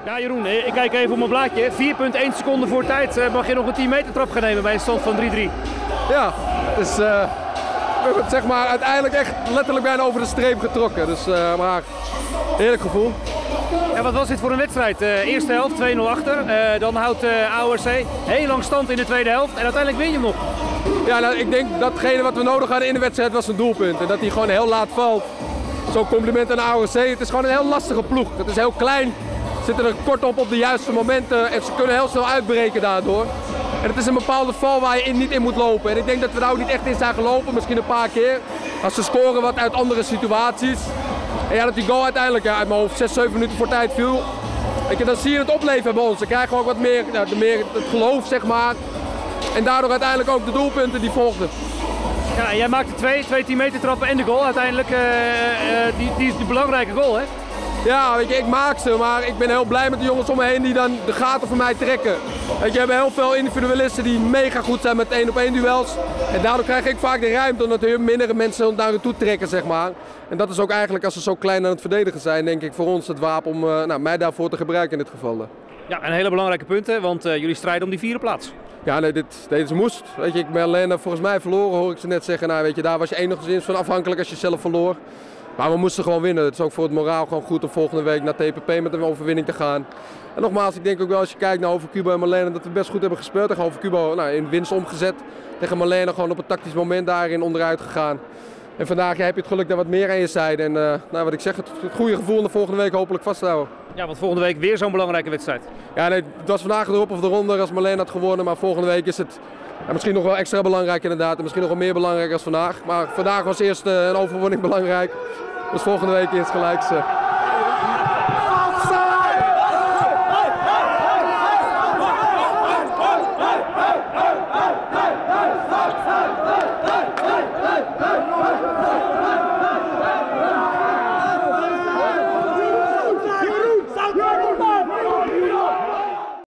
Ja, Jeroen, ik kijk even op mijn blaadje. 4,1 seconden voor tijd mag je nog een 10 meter trap gaan nemen bij een stand van 3-3. Ja, dus we hebben het zeg maar uiteindelijk echt letterlijk bijna over de streep getrokken. Dus maar heerlijk gevoel. En wat was dit voor een wedstrijd? Eerste helft 2-0 achter, dan houdt AORC heel lang stand in de tweede helft en uiteindelijk win je hem nog. Ja, nou, ik denk datgene wat we nodig hadden in de wedstrijd was een doelpunt. En dat hij gewoon heel laat valt. Zo'n compliment aan AORC. Het is gewoon een heel lastige ploeg. Het is heel klein, zitten er kort op de juiste momenten en ze kunnen heel snel uitbreken daardoor. En het is een bepaalde val waar je niet in moet lopen. En ik denk dat we daar ook niet echt in zijn gelopen, misschien een paar keer. Als ze scoren wat uit andere situaties. En ja, dat die goal uiteindelijk uit mijn hoofd 6, 7 minuten voor tijd viel. Dan zie je het opleven bij ons. Dan krijgen we ook wat meer, meer het geloof, zeg maar. En daardoor uiteindelijk ook de doelpunten die volgden. Ja, en jij maakte twee 10 meter trappen en de goal uiteindelijk. Die is de belangrijke goal, hè? Ja, weet je, ik maak ze, maar ik ben heel blij met de jongens om me heen die dan de gaten voor mij trekken. Weet je, we hebben heel veel individualisten die mega goed zijn met 1-op-1 duels. En daardoor krijg ik vaak de ruimte omdat er mindere mensen naar toe trekken, zeg maar. En dat is ook eigenlijk, als ze zo klein aan het verdedigen zijn, denk ik voor ons het wapen om mij daarvoor te gebruiken in dit geval. Ja, en hele belangrijke punten, want jullie strijden om die 4e plaats. Ja, nee, dit moest. Weet je, ik ben alleen volgens mij verloren, hoor ik ze net zeggen. Nou, weet je, daar was je enigszins van afhankelijk als je zelf verloor. Maar we moesten gewoon winnen. Het is ook voor het moraal gewoon goed om volgende week naar TPP met een overwinning te gaan. En nogmaals, ik denk ook wel als je kijkt naar Over Cubo en Malena dat we best goed hebben gespeeld. Tegen Over Cubo in winst omgezet. Tegen Malena gewoon op een tactisch moment daarin onderuit gegaan. En vandaag heb je het geluk dat wat meer aan je zijde. En nou, wat ik zeg, het goede gevoel om de volgende week hopelijk vast te houden. Ja, want volgende week weer zo'n belangrijke wedstrijd. Ja, nee, het was vandaag erop of eronder als Malena had gewonnen. Maar volgende week is het misschien nog wel extra belangrijk inderdaad. En misschien nog wel meer belangrijk als vandaag. Maar vandaag was eerst een overwinning belangrijk. Dus volgende week eerst gelijk.